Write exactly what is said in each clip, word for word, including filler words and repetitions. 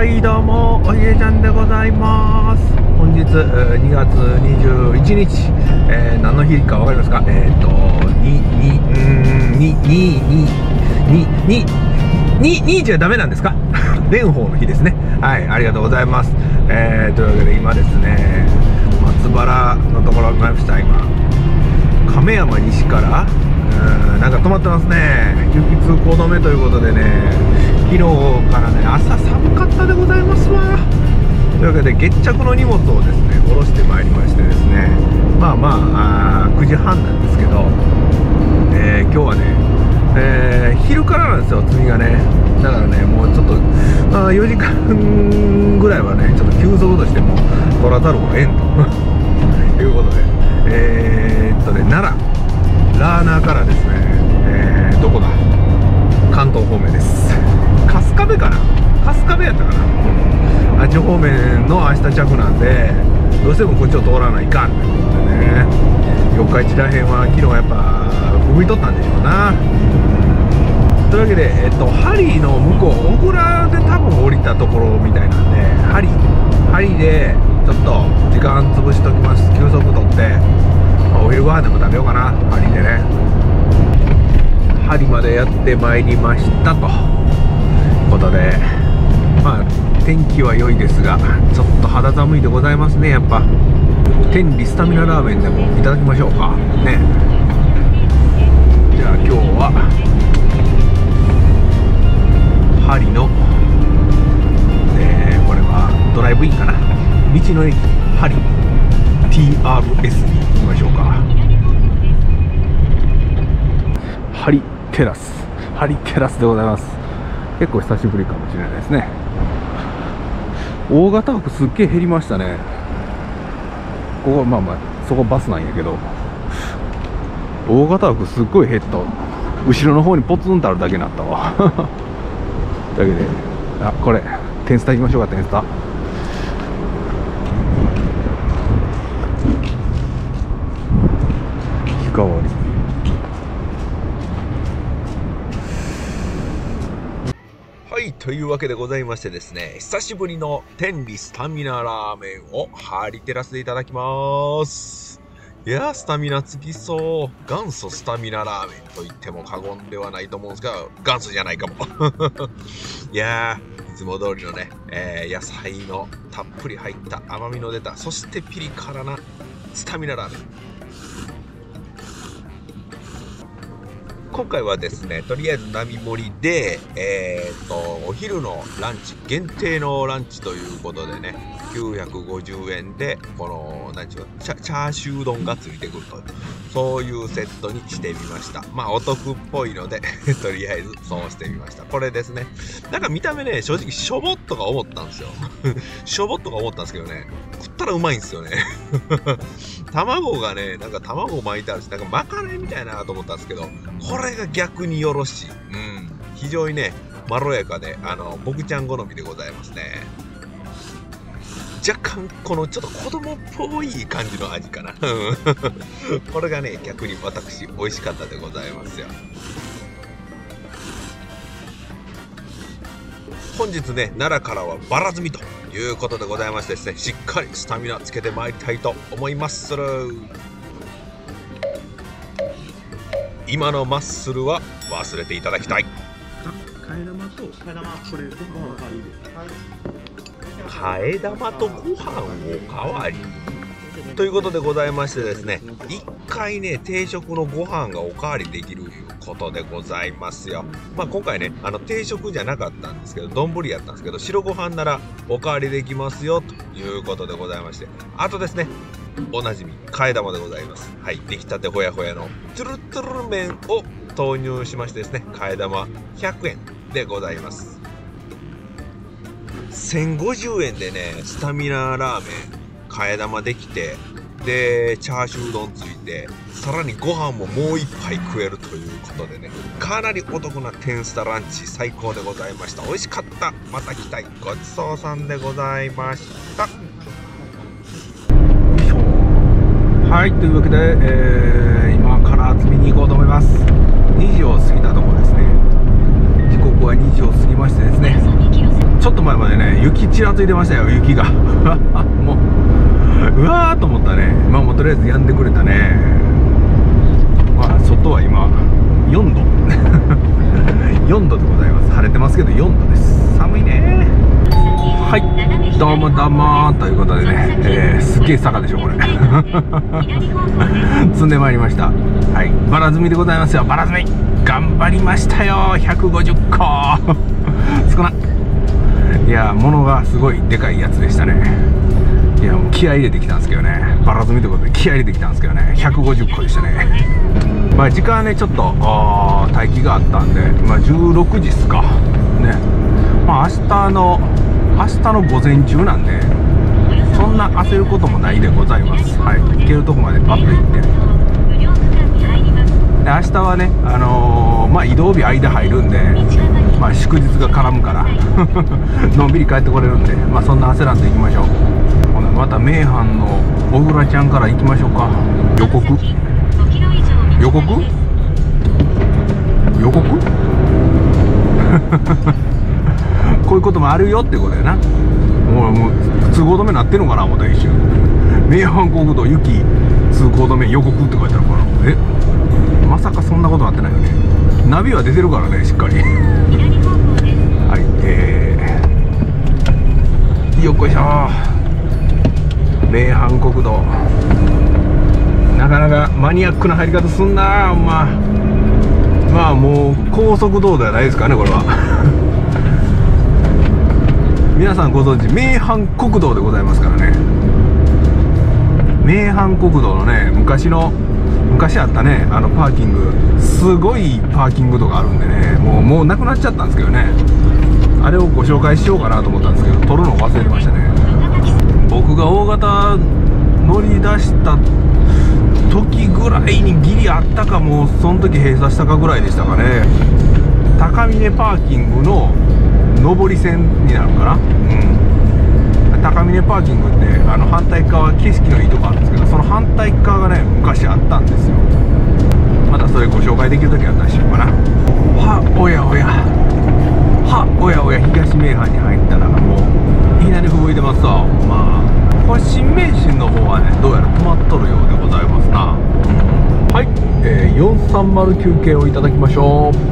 はいどうも、おひげちゃんでございます。本日にがつにじゅういちにち、えー、何の日かわかりますか？えっ、ー、とににうんににににににじゃダメなんですか？蓮舫の日ですね。はい、ありがとうございます。えー、というわけで今ですね、松原のところに来ました。今亀山西からうんなんか止まってますね。雪通行止めということでね、昨日からね朝寒かったでございますわ。というわけで月着の荷物をですね下ろしてまいりましてですね、まあまあ、あくじはんなんですけど、えー、今日はね、えー、昼からなんですよ、積みがね。だからねもうちょっとあよじかんぐらいはねちょっと休息としても取らざるを得んということで、えー、っとね奈良ラーナーからですね、えー、どこだ関東方面です。春日部かな、春日部やったかな、あっち方面の明日着なんで、どうしてもこっちを通らないかんということでね、四日市らへんは昨日やっぱ踏みとったんでしょうな。というわけで、えっと、針の向こう小倉で多分降りたところみたいなんで、針針でちょっと時間潰しときます。休息取って、まあ、お昼ご飯でも食べようかな。針でね、針までやってまいりましたということで、まあ天気は良いですがちょっと肌寒いでございますね。やっぱ天理スタミナラーメンでもいただきましょうかね。じゃあ今日は針の、えー、これはドライブインかな、道の駅針 ティーアールエス に行きましょうか。針テラス針テラスでございます。結構久しぶりかもしれないですね。大型枠すっげえ減りましたね。ここまあまあそこバスなんやけど、大型枠すっごい減った。後ろの方にポツンとあるだけになったわというわけで、あこれテンスタ行きましょうか。テンスタ日替わり。はい、というわけでございましてですね、久しぶりの天理スタミナラーメンを針テラスでいただきます。いやー、スタミナつきそう。元祖スタミナラーメンと言っても過言ではないと思うんですが、元祖じゃないかもいやー、いつも通りのね、えー、野菜のたっぷり入った甘みの出た、そしてピリ辛なスタミナラーメン。今回はですね、とりあえず並盛りで、えー、っとお昼のランチ限定のランチということでね、きゅうひゃくごじゅうえんでこの何ていうかチャ、チャーシュー丼がついてくると、そういうセットにしてみました。まあお得っぽいのでとりあえずそうしてみました。これですね。なんか見た目ね、正直しょぼっとか思ったんですよしょぼっとか思ったんですけどね、食ったらうまいんですよね卵がね、なんか卵巻いてあるし、なんかまかないみたいなと思ったんですけど、これが逆によろしい。うん、非常にねまろやかで、あの僕ちゃん好みでございますね。若干このちょっと子供っぽい感じの味かなこれがね逆に私美味しかったでございますよ。本日ね奈良からはバラ積みということでございましてですね、しっかりスタミナつけてまいりたいと思います。今のマッスルは忘れていただきたい。替え玉と替え玉これご飯おかわりで、替え玉とご飯おかわりということでございましてですね、一回ね定食のご飯がおかわりできるということでございますよ。まあ今回ねあの定食じゃなかったんですけど、丼やったんですけど、白ご飯ならおかわりできますよということでございまして、あとですねおなじみ替え玉でございます。はい、出来たてほやほやのトゥルトゥル麺を投入しましてですね、替え玉ひゃくえんでございます。せんごじゅうえんでねスタミナラーメン替え玉できて、でチャーシュー丼ついて、さらにご飯ももう一杯食えるということでね、かなりお得なテンスタランチ最高でございました。美味しかった。また来たい。ごちそうさんでございました。はい、というわけで、えー、今から積みに行こうと思います。にじを過ぎたところですね。時刻はにじを過ぎましてですね、 ちょっと前までね雪ちらついてましたよ。雪がもううわーと思ったね。まあもうとりあえず止んでくれたね。まあ外は今よんどよんどでございます。晴れてますけどよんどです。寒いね。はい、どうもどうもということでね、えー、すっげえ坂でしょこれ積んでまいりました。はい、バラ積みでございますよ。バラ積み頑張りましたよ。ひゃくごじゅっこ少な。いや物がすごいでかいやつでしたね。いやもう気合い入れてきたんですけどね。バラ積みということで気合い入れてきたんですけどね、ひゃくごじゅっこでしたね。まあ時間ねちょっと待機があったんで、まあ、じゅうろくじっすかね。まあ明日の明日の午前中なんでそんな焦ることもないでございます。はい、行けるとこまでパッと行って、で明日はね、あのー、まあ移動日間入るんで、まあ祝日が絡むからのんびり帰ってこれるんで、まあそんな焦らんと行きましょう。ほなまた名阪の小倉ちゃんから行きましょうか。予告予告予告こういうこともあるよってことやな。もうもう通行止めなってんのかな思った一瞬。名阪国道雪通行止め予告って書いてあるから、えまさかそんなことなってないよね。ナビは出てるからねしっかりはい、えー、よっこいしょ。名阪国道なかなかマニアックな入り方すんなあ。まあまあもう高速道路ではないですかねこれは皆さんご存知名阪国道でございますからね。名阪国道のね昔の昔あったねあのパーキング、すごいパーキングとかあるんでね、もうもうなくなっちゃったんですけどね。あれをご紹介しようかなと思ったんですけど撮るの忘れてましたね。僕が大型乗り出した時ぐらいにギリあったか、もうその時閉鎖したかぐらいでしたかね。高峰パーキングの上り線になるかな。うん、高峰パーキングってあの反対側景色のいいとこあるんですけど、その反対側がね昔あったんですよ。またそれご紹介できる時あったらしようかな。はおやおやはおやおや東名阪に入ったらもういきなり吹雪いてますわ。まあこれ新名神の方はねどうやら止まっとるようでございますな。はい、えー、よんさんまる休憩をいただきましょう。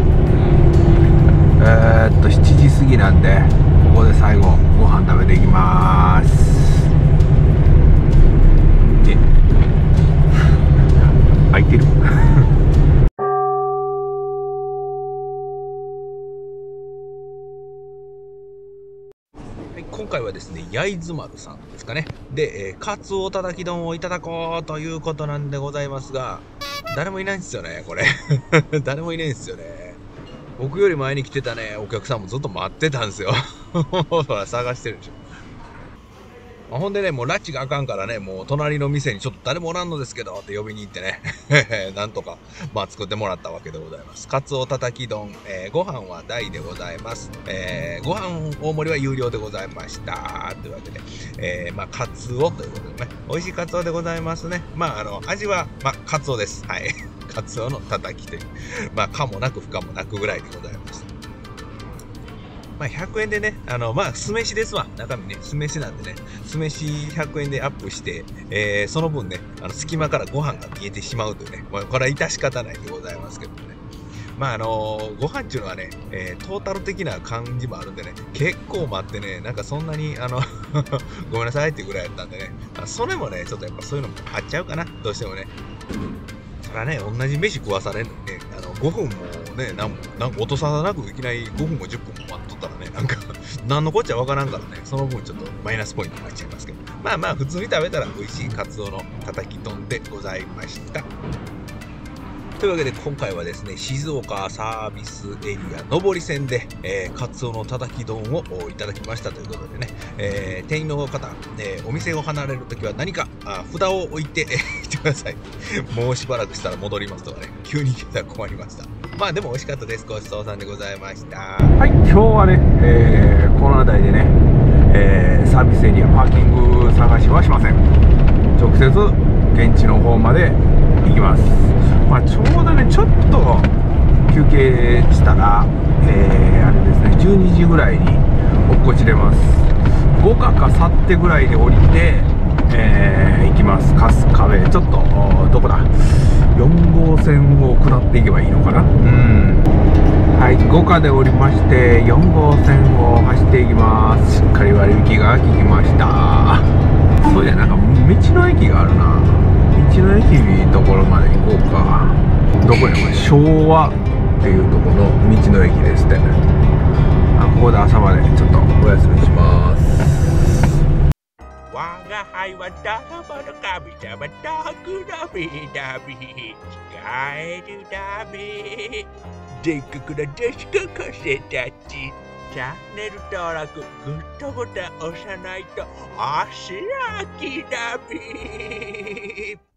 えー、っとしちじ過ぎなんでここで最後ご飯食べていきまーす。え開いてる今回はですね焼津丸さんですかねで、えー、カツオたたき丼をいただこうということなんでございますが、誰もいないんですよねこれ誰もいないんですよね。僕より前に来てたねお客さんもずっと待ってたんですよほら探してるでしょ。まあ、ほんでねもう拉致があかんからね、もう隣の店にちょっと誰もおらんのですけどって呼びに行ってねなんとかまあ作ってもらったわけでございます。カツオたたき丼、えー、ご飯は大でございます。えー、ご飯大盛りは有料でございましたというわけで、えー、まあカツオということでね美味しいカツオでございますね。まああの味はまあカツオです。はいカツオのたたきという、まあ可もなく不可もなくぐらいでございます。まあひゃくえんでね、あのまあ酢飯ですわ。中身ね酢飯なんでね、酢飯ひゃくえんでアップして、えー、その分ねあの隙間からご飯が見えてしまうというね、まあ、これは致し方ないでございますけどね。まああのー、ご飯っていうのはね、えー、トータル的な感じもあるんでね、結構待ってね、なんかそんなにあのごめんなさいっていうぐらいやったんでね、それもねちょっとやっぱそういうのもあっちゃうかなどうしてもね。そらね同じ飯食わされるのにね、あのごふんもねなんなんか音沙汰なくいきなりごふんもじゅっぷんも待っとったらね、なんか何のこっちゃわからんからね、その分ちょっとマイナスポイントになっちゃいますけど、まあまあ普通に食べたら美味しいカツオのたたき丼でございました。というわけで今回はですね静岡サービスエリア上り線で、えー、カツオのたたき丼をいただきましたということでね、えー、店員の方、えー、お店を離れるときは何かあ札を置いていってくださいもうしばらくしたら戻りますとかね、急に来たら困りました。まあでも美味しかったです。ごちそうさんでございました。はい、今日はね、えー、この辺りでね、えー、サービスエリアパーキング探しはしません。直接現地の方まで行きます。まあちょうどねちょっと休憩したら、えー、あれですね、じゅうにじぐらいに落っこちれます。ごかか去ってぐらいで降りて、えー、行きます。春日部、ちょっとどこだ、よんごうせんを下っていけばいいのかな。うん、はい、ごかで降りましてよんごうせんを走っていきます。しっかり割引が効きました。そういや、なんか道の駅があるな。道の駅のところまで行こうか。どこや、これ昭和っていうところの道の駅ですって。あ、ここで朝までちょっとお休みします。 我が輩はダラバの神様ダークナビダビ使えるダビ全国の女子高校生たち、チャンネル登録グッドボタン押さないと足飽きダビ